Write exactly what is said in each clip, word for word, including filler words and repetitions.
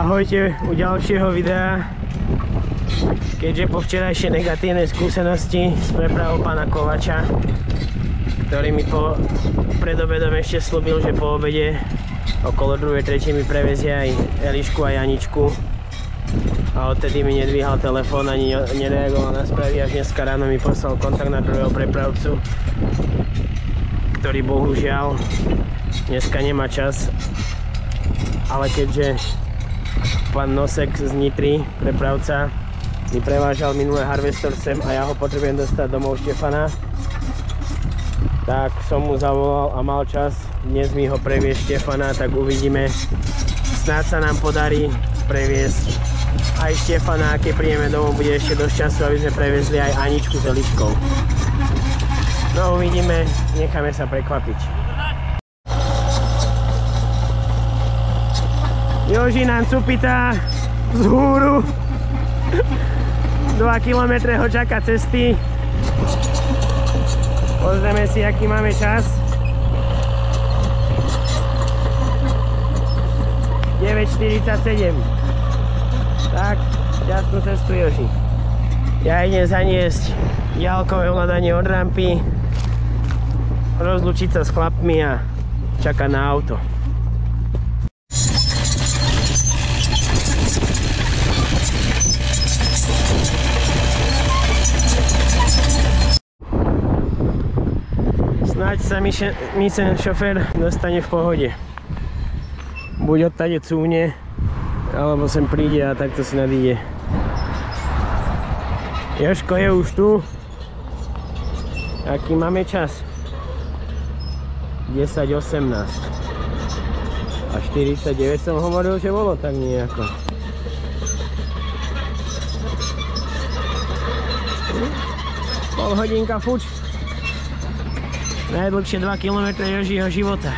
Ahojte u ďalšieho videa. Keďže po včerajšej negatívnej skúsenosti s prepravou pána Kovača, ktorý mi po predobedom ešte slúbil, že po obede okolo druhej tretej mi prevezie aj Elišku a Janičku, a odtedy mi nedvíhal telefón ani nereagoval na správy, až dneska ráno mi poslal kontakt na druhého prepravcu, ktorý bohužiaľ dneska nemá čas, ale keďže pán Nosek z Nitry, prepravca, mi prevážal minulé Harvestor sem a ja ho potrebujem dostať domov Štefana, tak som mu zavolal a mal čas. Dnes mi ho previe Štefana, tak uvidíme. Snáď sa nám podarí previesť aj Štefana, keď prídeme domov, bude ešte dosť času, aby sme previezli aj Aničku s Eliškou. No uvidíme, necháme sa prekvapiť. Joži nám cupitá z húru. dva kilometre ho čaká cesty. Pozrieme si, aký máme čas. deväť štyridsaťsedem. Tak, šťastnú cestu, Joži. Ja idem zaniesť jalkové ovládanie od rampy, rozlúčiť sa s chlapmi a čakať na auto. Snáď sa mi, mi ten šofér dostane v pohode. Buď odtade cúvne, alebo sem príde a takto si nadíde. Jožko je už tu. Aký máme čas? desať osemnásť. A štyridsaťdeväť som hovoril, že bolo tak nejako. Pol hodinka fuč. Najdlhšie dva kilometre Jožiho života.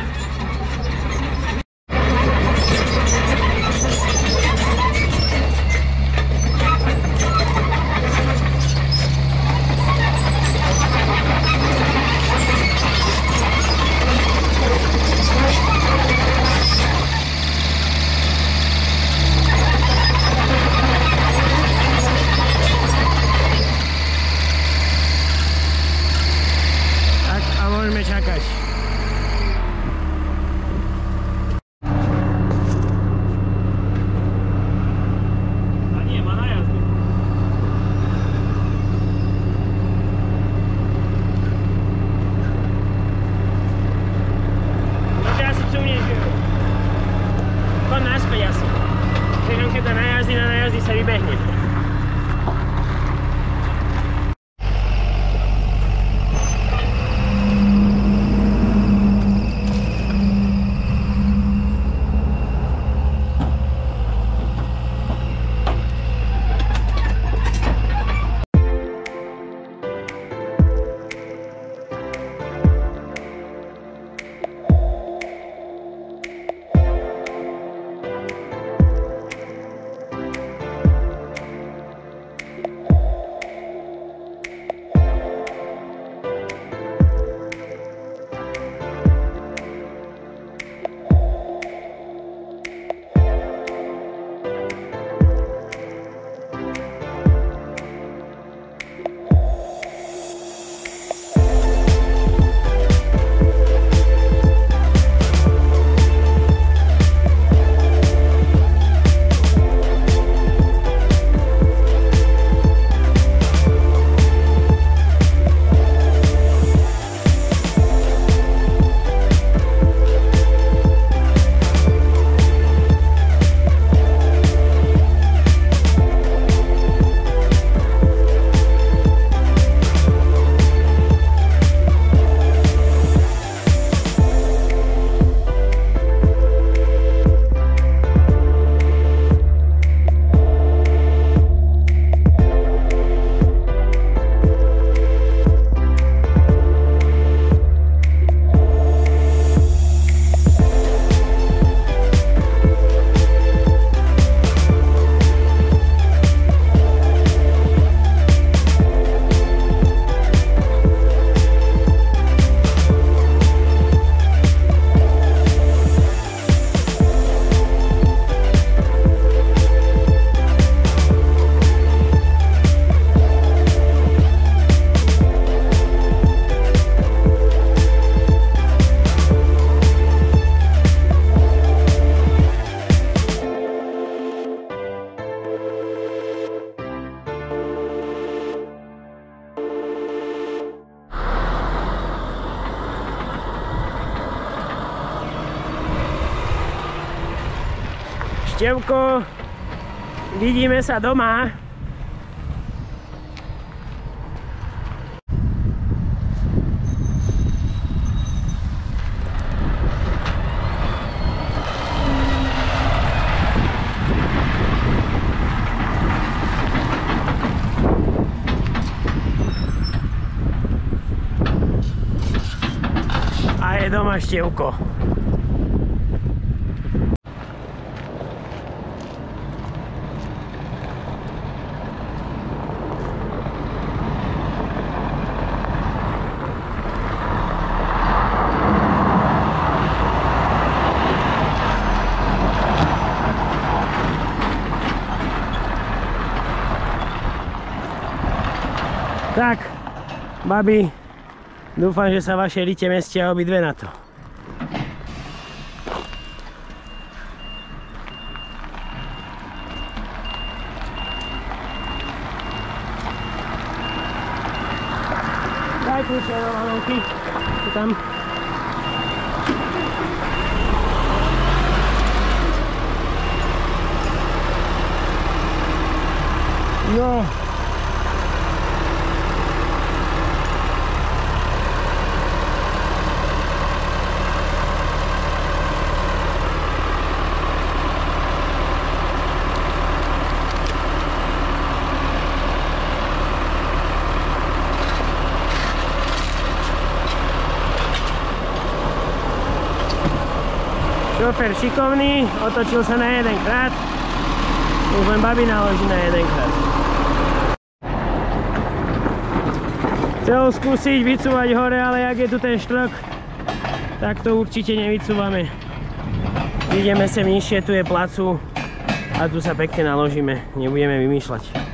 Števko, vidíme sa doma. A je doma Števko. Tak, babi, dúfam, že sa vaše rite mestia obidve na to. Daj kľúče do lanovky, tu tam. No. Šofér šikovný, otočil sa na jeden krát, už len babi naloží na jeden krát. Chcel skúsiť vycúvať hore, ale jak je tu ten štrok, tak to určite nevycúvame. Ideme sem nižšie, tu je placu a tu sa pekne naložíme, nebudeme vymýšľať.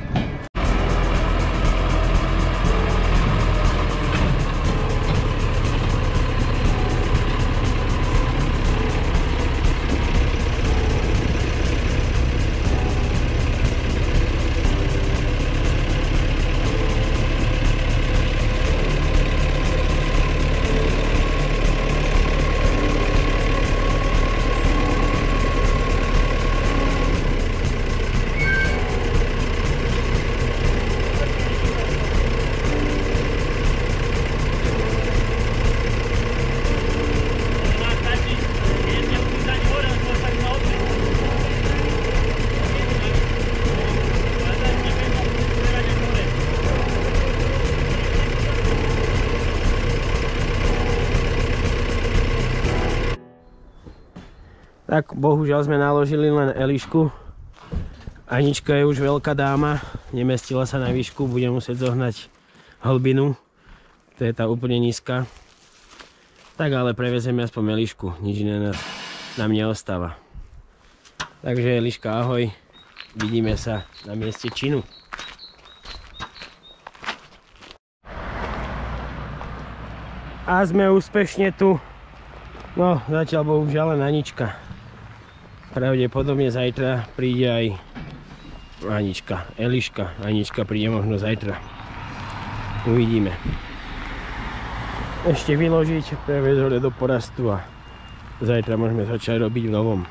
Tak bohužiaľ sme naložili len Elišku. Anička je už veľká dáma, nemestila sa na výšku, bude musieť zohnať hlbinu. To je tá úplne nízka. Tak ale prevezeme aspoň Elišku, nič iné nás, nám neostáva. Takže Eliška, ahoj, vidíme sa na mieste činu. A sme úspešne tu. No, zatiaľ bohužiaľ len Anička. Pravdepodobne zajtra príde aj Anička, Eliška. Anička príde možno zajtra. Uvidíme. Ešte vyložiť, previesť hore do porastu a zajtra môžeme začať robiť v novom.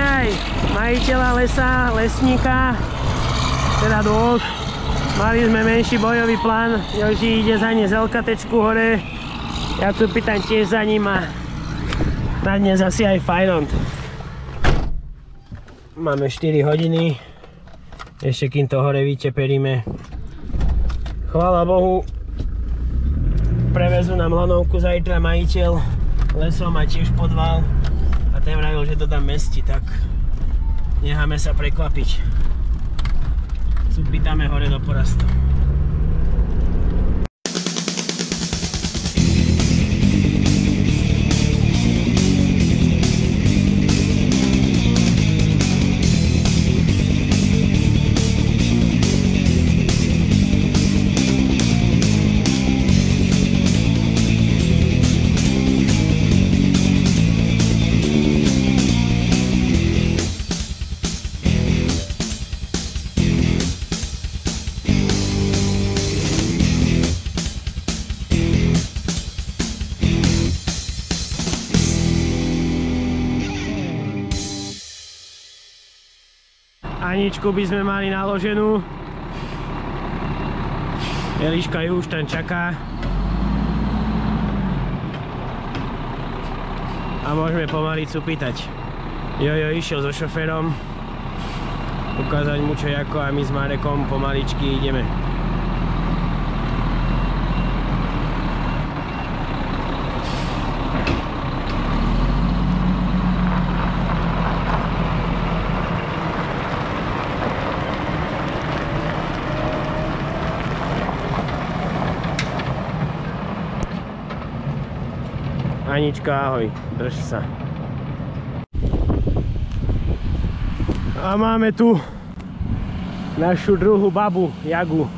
aj majiteľa lesa, lesníka, teda dvoch. Mali sme menší bojový plán, Joži ide za ne z elkatečku hore. Ja tu pýtam tiež za ním a na dnes asi aj fajnont. Máme štyri hodiny, ešte kým to hore vyteperíme. Chvála Bohu, prevezú nám lanovku zajtra majiteľ, lesom má tiež podval a ten vravil, že to tam mestí, tak necháme sa prekvapiť. Pýtame hore do porastu. Aničku by sme mali naloženú. Eliška ju už tam čaká. A môžeme pomaly cupítať. Jojo išiel so šoférom ukázať mu čo ako a my s Marekom pomaličky ideme. Anička, ahoj, drž sa. A máme tu našu druhú babu, Jagu.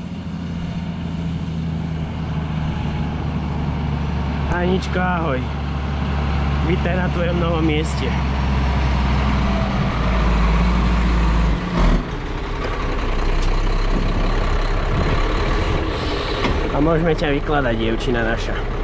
Anička, ahoj. Vítaj na tvojom novom mieste. A môžeme ťa vykladať, dievčina naša.